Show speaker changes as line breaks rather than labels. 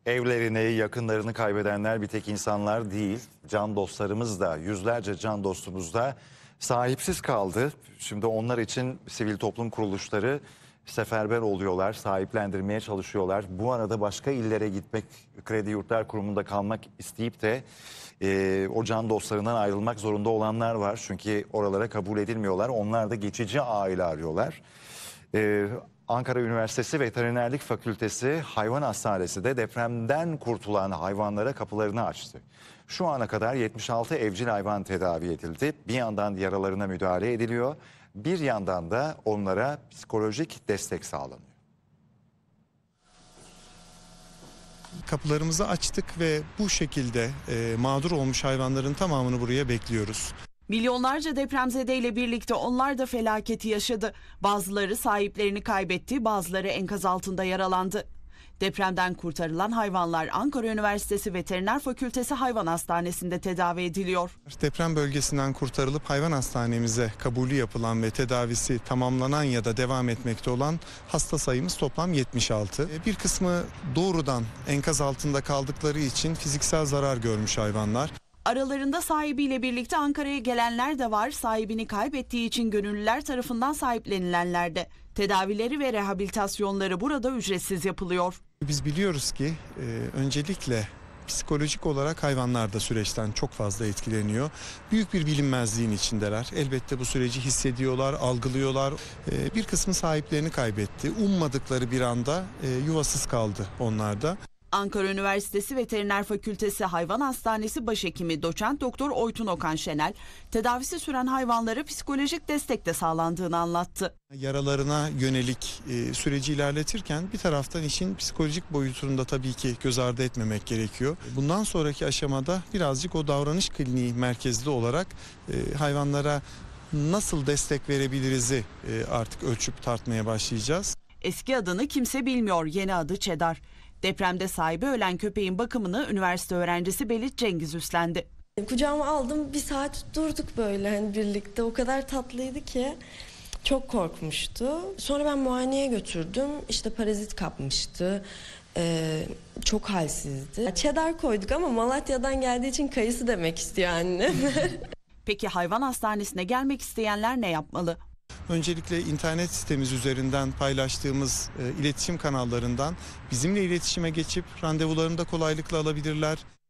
Evlerini, yakınlarını kaybedenler bir tek insanlar değil. Can dostlarımız da, yüzlerce can dostumuz da sahipsiz kaldı. Şimdi onlar için sivil toplum kuruluşları seferber oluyorlar, sahiplendirmeye çalışıyorlar. Bu arada başka illere gitmek, Kredi Yurtlar Kurumu'nda kalmak isteyip de o can dostlarından ayrılmak zorunda olanlar var. Çünkü oralara kabul edilmiyorlar. Onlar da geçici aile arıyorlar. Ankara Üniversitesi Veterinerlik Fakültesi Hayvan Hastanesi de depremden kurtulan hayvanlara kapılarını açtı. Şu ana kadar 76 evcil hayvan tedavi edildi. Bir yandan yaralarına müdahale ediliyor, bir yandan da onlara psikolojik destek sağlanıyor.
Kapılarımızı açtık ve bu şekilde mağdur olmuş hayvanların tamamını buraya bekliyoruz.
Milyonlarca depremzedeyle birlikte onlar da felaketi yaşadı. Bazıları sahiplerini kaybetti, bazıları enkaz altında yaralandı. Depremden kurtarılan hayvanlar Ankara Üniversitesi Veteriner Fakültesi Hayvan Hastanesi'nde tedavi ediliyor.
Deprem bölgesinden kurtarılıp hayvan hastanemize kabulü yapılan ve tedavisi tamamlanan ya da devam etmekte olan hasta sayımız toplam 76. Bir kısmı doğrudan enkaz altında kaldıkları için fiziksel zarar görmüş hayvanlar.
Aralarında sahibiyle birlikte Ankara'ya gelenler de var. Sahibini kaybettiği için gönüllüler tarafından sahiplenilenler de. Tedavileri ve rehabilitasyonları burada ücretsiz yapılıyor.
Biz biliyoruz ki öncelikle psikolojik olarak hayvanlar da süreçten çok fazla etkileniyor. Büyük bir bilinmezliğin içindeler. Elbette bu süreci hissediyorlar, algılıyorlar. Bir kısmı sahiplerini kaybetti. Ummadıkları bir anda yuvasız kaldı onlar da.
Ankara Üniversitesi Veteriner Fakültesi Hayvan Hastanesi Başhekimi Doçent Doktor Oytun Okan Şenel, tedavisi süren hayvanlara psikolojik destek de sağlandığını anlattı.
Yaralarına yönelik süreci ilerletirken bir taraftan işin psikolojik boyutunu da tabii ki göz ardı etmemek gerekiyor. Bundan sonraki aşamada birazcık o davranış kliniği merkezli olarak hayvanlara nasıl destek verebiliriz'i artık ölçüp tartmaya başlayacağız.
Eski adını kimse bilmiyor, yeni adı Çedar. Depremde sahibi ölen köpeğin bakımını üniversite öğrencisi Belit Cengiz üstlendi.
Kucağıma aldım, bir saat durduk böyle hani birlikte, o kadar tatlıydı ki çok korkmuştu. Sonra ben muayeneye götürdüm, işte parazit kapmıştı, çok halsizdi. Çedar koyduk ama Malatya'dan geldiği için kayısı demek istiyor annem.
Peki hayvan hastanesine gelmek isteyenler ne yapmalı?
Öncelikle internet sitemiz üzerinden paylaştığımız iletişim kanallarından bizimle iletişime geçip randevularını da kolaylıkla alabilirler.